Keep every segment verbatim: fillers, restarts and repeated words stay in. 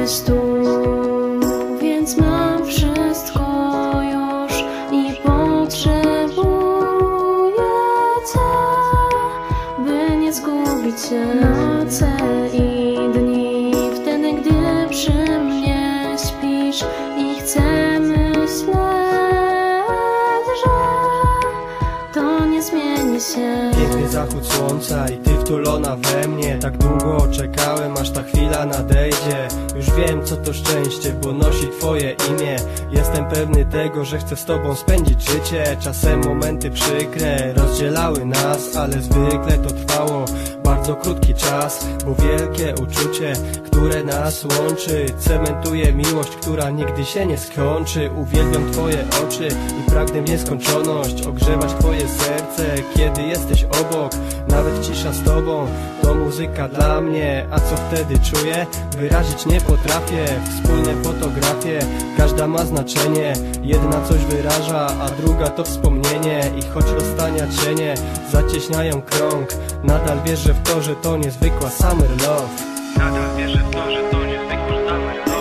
Jesteś tu, więc mam wszystko już i potrzebuję Cię, by nie zgubić się. Noce i dni, wtedy gdy przy mnie śpisz i chcę myśleć, że to nie zmieni się. Piękny zachód słońca i Ty wtulona we mnie. Tak długo czekałem, aż ta chwila nadejdzie. Już wiem, co to szczęście, bo nosi Twoje imię. Jestem pewny tego, że chcę z Tobą spędzić życie. Czasem momenty przykre rozdzielały nas, ale zwykle to trwało bardzo krótki czas, bo wielkie uczucie, które nas łączy, cementuje miłość, która nigdy się nie skończy. Uwielbiam Twoje oczy i pragnę w nieskończoność ogrzewać Twoje serce, kiedy jesteś obok. Nawet cisza z Tobą to muzyka dla mnie. A co wtedy czuję? Wyrazić nie potrafię. Wspólne fotografie, każda ma znaczenie. Jedna coś wyraża, a druga to wspomnienie. I choć rozstania cienie zacieśniają krąg, nadal wierzę w to, że to niezwykła summer love. Nadal wierzę w to, że to niezwykła summer love.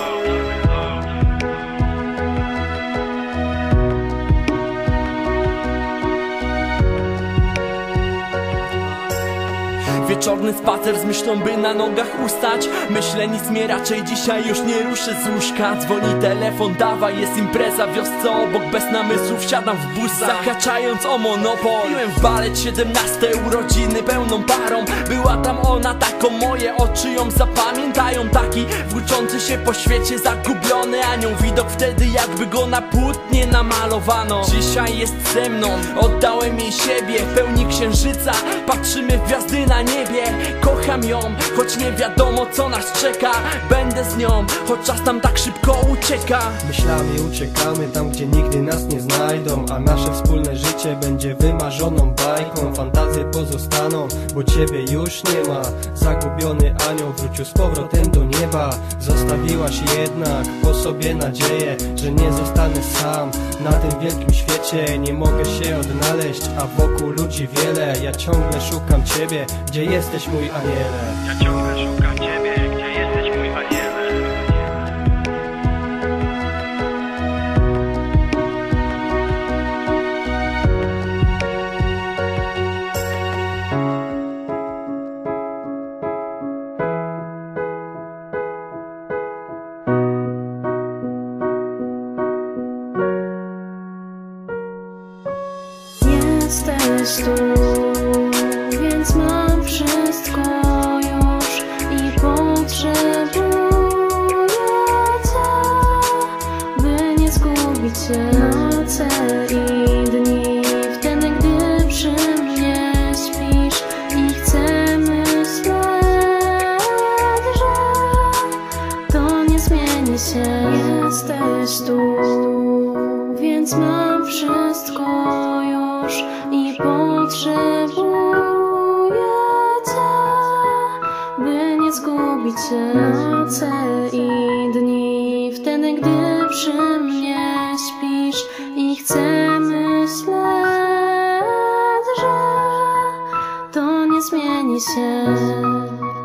Wieczorny spacer z myślą, by na nogach ustać. Myślę, nic mnie raczej dzisiaj już nie ruszy z łóżka. Dzwoni telefon, dawaj, jest impreza w wiosce obok. Bez namysłów siadam w bus, zahaczając o monopol. Piłem w balet siedemnaste urodziny pełną parą. Była tam ona, taką moje oczy ją zapamiętają. Taki włóczący się po świecie, zagubiony anioł. Widok wtedy, jakby go na płótnie namalowano. Dzisiaj jest ze mną, oddałem jej siebie. W pełni księżyca, patrzymy w gwiazdy na niebie. Kocham ją, choć nie wiadomo co nas czeka. Będę z nią, choć czas tam tak szybko ucieka. Myślami uciekamy tam, gdzie nigdy nas nie znajdą, a nasze wspólne życie będzie wymarzoną bajką. Fantazje pozostaną, bo Ciebie już nie ma. Zagubiony anioł wrócił z powrotem do nieba. Zostawiłaś jednak po sobie nadzieję, że nie zostanę sam na tym wielkim świecie. Nie mogę się odnaleźć, a wokół ludzi wiele. Ja ciągle szukam Ciebie, gdzie jesteś mój aniele. Ja ciągle szukam Ciebie, gdzie jesteś mój aniele. Jesteś tu, więc mam wszystko już i potrzebuję Cię, by nie zgubić się. Noce i dni, wtedy gdy przy mnie śpisz i chcę myśleć, że to nie zmieni się. Jesteś tu, więc mam wszystko już i potrzebuję Cię, by nie zgubić się. Noce i dni, wtedy gdy przy mnie śpisz i chcę myśleć, że to nie zmieni się.